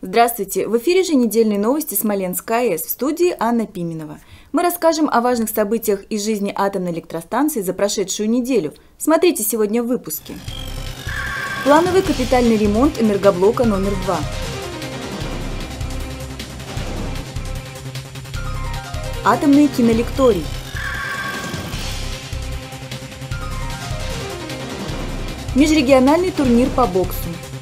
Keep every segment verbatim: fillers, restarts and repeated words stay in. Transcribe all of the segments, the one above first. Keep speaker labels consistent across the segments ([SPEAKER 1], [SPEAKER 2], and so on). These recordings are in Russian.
[SPEAKER 1] Здравствуйте! В эфире еженедельные новости Смоленской АЭС, в студии Анна Пименова. Мы расскажем о важных событиях из жизни атомной электростанции за прошедшую неделю. Смотрите сегодня в выпуске. Плановый капитальный ремонт энергоблока номер два. Атомный кинолекторий. Межрегиональный турнир по боксу.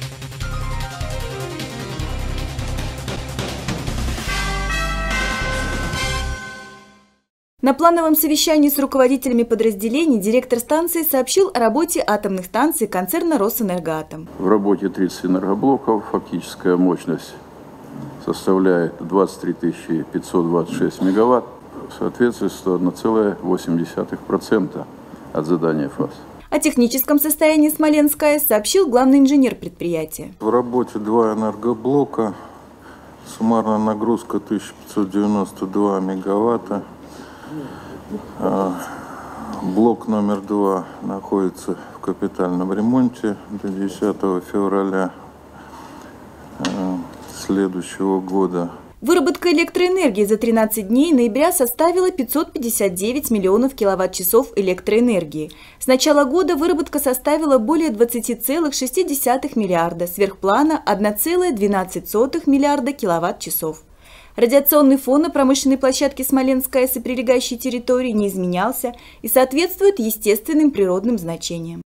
[SPEAKER 1] На плановом совещании с руководителями подразделений директор станции сообщил о работе атомных станций концерна «Росэнергоатом».
[SPEAKER 2] В работе тридцать энергоблоков, фактическая мощность составляет двадцать три тысячи пятьсот двадцать шесть мегаватт, в соответствии сто один целых восемь десятых процента от задания ФАС.
[SPEAKER 1] О техническом состоянии Смоленской АЭС сообщил главный инженер предприятия.
[SPEAKER 3] В работе два энергоблока, суммарная нагрузка тысяча пятьсот девяносто два мегаватта. Блок номер два находится в капитальном ремонте до десятого февраля следующего года.
[SPEAKER 1] Выработка электроэнергии за тринадцать дней ноября составила пятьсот пятьдесят девять миллионов киловатт-часов электроэнергии. С начала года выработка составила более двадцати целых шести десятых миллиарда, сверхплана одна целая двенадцать сотых миллиарда киловатт-часов. Радиационный фон на промышленной площадке Смоленской АЭС и прилегающей территории не изменялся и соответствует естественным природным значениям.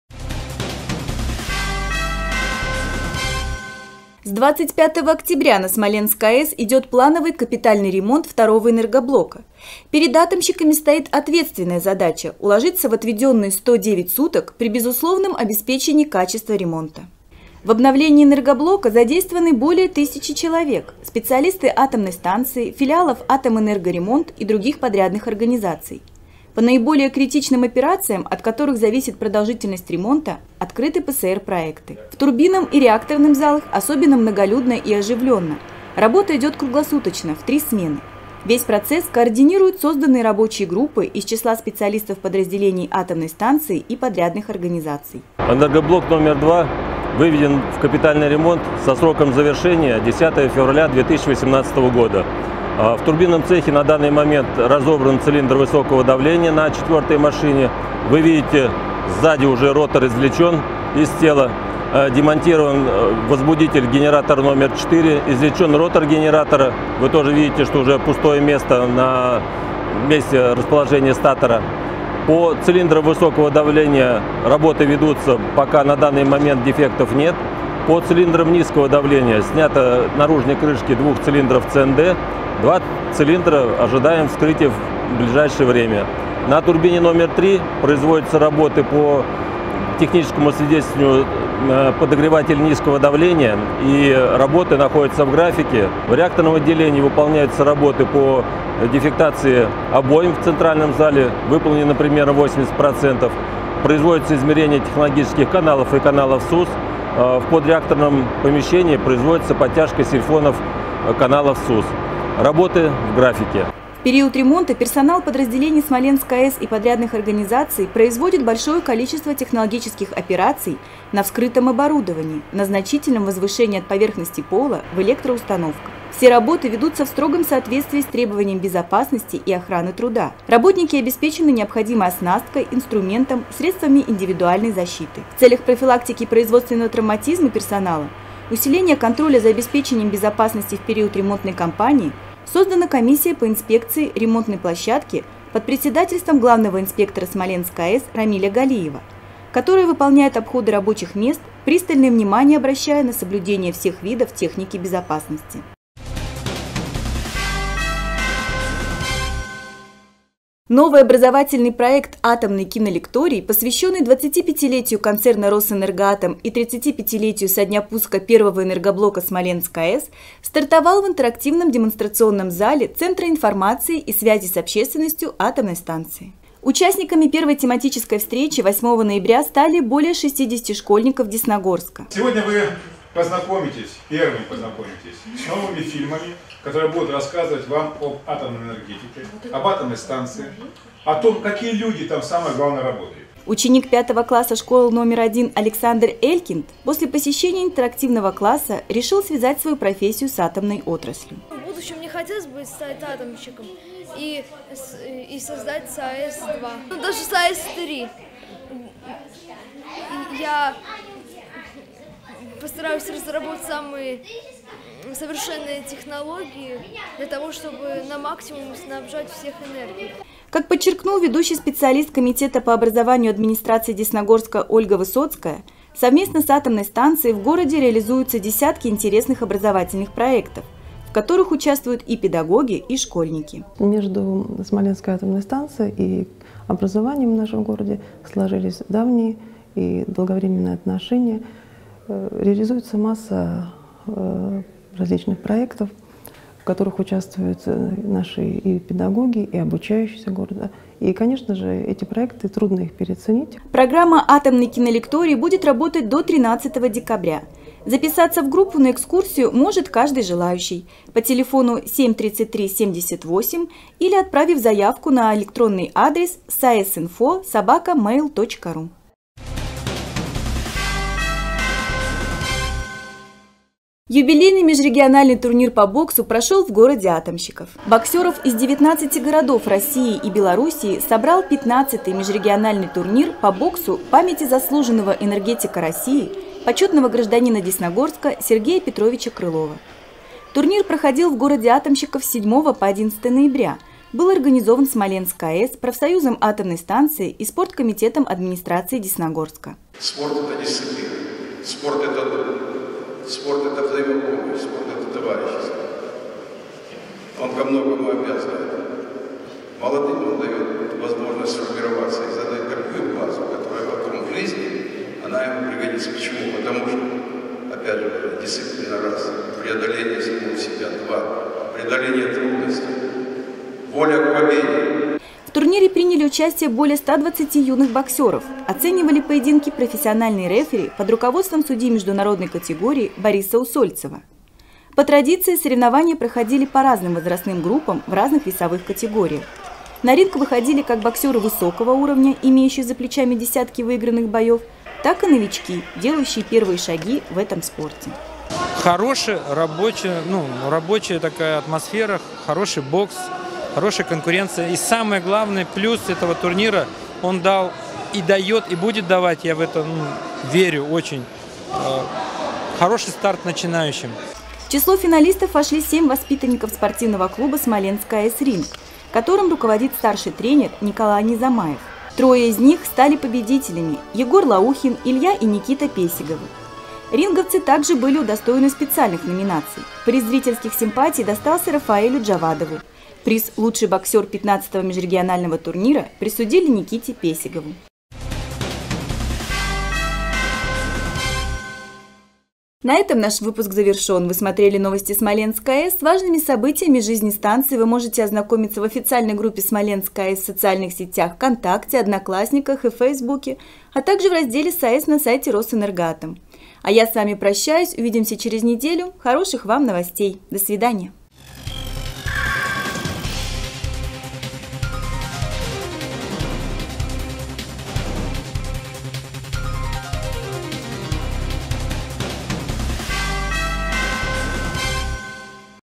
[SPEAKER 1] С двадцать пятого октября на Смоленской АЭС идет плановый капитальный ремонт второго энергоблока. Перед атомщиками стоит ответственная задача – уложиться в отведенные сто девять суток при безусловном обеспечении качества ремонта. В обновлении энергоблока задействованы более тысячи человек, специалисты атомной станции, филиалов «Атомэнергоремонт» и других подрядных организаций. По наиболее критичным операциям, от которых зависит продолжительность ремонта, открыты ПСР-проекты. В турбинном и реакторном залах особенно многолюдно и оживленно. Работа идет круглосуточно, в три смены. Весь процесс координируют созданные рабочие группы из числа специалистов подразделений атомной станции и подрядных организаций.
[SPEAKER 4] Энергоблок номер два выведен в капитальный ремонт со сроком завершения десятого февраля две тысячи восемнадцатого года. В турбинном цехе на данный момент разобран цилиндр высокого давления на четвертой машине. Вы видите, сзади уже ротор извлечен из тела. Демонтирован возбудитель генератора номер четыре, извлечен ротор генератора. Вы тоже видите, что уже пустое место на месте расположения статора. По цилиндрам высокого давления работы ведутся, пока на данный момент дефектов нет. По цилиндрам низкого давления снято наружные крышки двух цилиндров ЦНД. Два цилиндра ожидаем вскрытия в ближайшее время. На турбине номер три производятся работы по техническому свидетельствованию подогревателя низкого давления, и работы находятся в графике. В реакторном отделении выполняются работы по дефектации обоим в центральном зале, выполнено примерно восемьдесят процентов. Производится измерение технологических каналов и каналов СУС. В подреакторном помещении производится подтяжка сильфонов каналов СУС. Работы в графике.
[SPEAKER 1] В период ремонта персонал подразделений Смоленской АЭС и подрядных организаций производит большое количество технологических операций на вскрытом оборудовании, на значительном возвышении от поверхности пола в электроустановках. Все работы ведутся в строгом соответствии с требованием безопасности и охраны труда. Работники обеспечены необходимой оснасткой, инструментом, средствами индивидуальной защиты. В целях профилактики производственного травматизма персонала, усиления контроля за обеспечением безопасности в период ремонтной кампании создана комиссия по инспекции ремонтной площадки под председательством главного инспектора Смоленской АЭС Рамиля Галиева, которая выполняет обходы рабочих мест, пристальное внимание обращая на соблюдение всех видов техники безопасности. Новый образовательный проект «Атомный кинолекторий», посвященный двадцатипятилетию концерна «Росэнергоатом» и тридцатипятилетию со дня пуска первого энергоблока Смоленской АЭС, стартовал в интерактивном демонстрационном зале Центра информации и связи с общественностью атомной станции. Участниками первой тематической встречи восьмого ноября стали более шестидесяти школьников Десногорска.
[SPEAKER 5] Сегодня вы познакомитесь, первыми познакомитесь с новыми фильмами, которые будут рассказывать вам об атомной энергетике, об атомной станции, о том, какие люди там самое главное работают.
[SPEAKER 1] Ученик пятого класса школы номер один Александр Элькинд после посещения интерактивного класса решил связать свою профессию с атомной отраслью.
[SPEAKER 6] В будущем мне хотелось бы стать атомщиком и, и создать САЭС два, ну, даже САЭС три. Я постараюсь разработать самые совершенные технологии для того, чтобы на максимум снабжать всех энергией.
[SPEAKER 1] Как подчеркнул ведущий специалист Комитета по образованию администрации Десногорска Ольга Высоцкая, совместно с атомной станцией в городе реализуются десятки интересных образовательных проектов, в которых участвуют и педагоги, и школьники.
[SPEAKER 7] Между Смоленской атомной станцией и образованием в нашем городе сложились давние и долговременные отношения. Реализуется масса различных проектов, в которых участвуют наши и педагоги, и обучающиеся города. И, конечно же, эти проекты, трудно их переоценить.
[SPEAKER 1] Программа «Атомный кинолекторий» будет работать до тринадцатого декабря. Записаться в группу на экскурсию может каждый желающий по телефону семь тридцать три семьдесят восемь или отправив заявку на электронный адрес saesinfo собака mail точка ру. Юбилейный межрегиональный турнир по боксу прошел в городе Атомщиков. Боксеров из девятнадцати городов России и Белоруссии собрал пятнадцатый межрегиональный турнир по боксу памяти заслуженного энергетика России, почетного гражданина Десногорска Сергея Петровича Крылова. Турнир проходил в городе Атомщиков с седьмого по одиннадцатое ноября. Был организован Смоленской АЭС, профсоюзом атомной станции и спорткомитетом администрации Десногорска.
[SPEAKER 8] Спорт – это дисциплина. Спорт – это Спорт – это взаимопомощь, спорт – это товарищество. Он ко многому обязывает. Молодым он дает возможность сформироваться и задать такую базу, которая потом в жизни, она ему пригодится. Почему? Потому что, опять же, дисциплина раз, преодоление самого себя два, преодоление трудностей, воля к победе.
[SPEAKER 1] В турнире приняли участие более ста двадцати юных боксеров. Оценивали поединки профессиональные рефери под руководством судьи международной категории Бориса Усольцева. По традиции соревнования проходили по разным возрастным группам в разных весовых категориях. На ринг выходили как боксеры высокого уровня, имеющие за плечами десятки выигранных боев, так и новички, делающие первые шаги в этом спорте.
[SPEAKER 9] Хорошая рабочая, ну, рабочая такая атмосфера, хороший бокс. Хорошая конкуренция. И самое главное, плюс этого турнира, он дал и дает, и будет давать, я в это ну, верю очень, э, хороший старт начинающим.
[SPEAKER 1] В число финалистов вошли семь воспитанников спортивного клуба «Смоленская АЭС Ринг», которым руководит старший тренер Николай Низамаев. Трое из них стали победителями – Егор Лаухин, Илья и Никита Песиговы. Ринговцы также были удостоены специальных номинаций. Приз зрительских симпатий достался Рафаэлю Джавадову. Приз «Лучший боксер» пятнадцатого межрегионального турнира присудили Никите Песигову. На этом наш выпуск завершен. Вы смотрели новости Смоленской АЭС. С важными событиями жизни станции вы можете ознакомиться в официальной группе Смоленской АЭС в социальных сетях ВКонтакте, Одноклассниках и Фейсбуке, а также в разделе САЭС на сайте Росэнергатом. А я с вами прощаюсь. Увидимся через неделю. Хороших вам новостей. До свидания.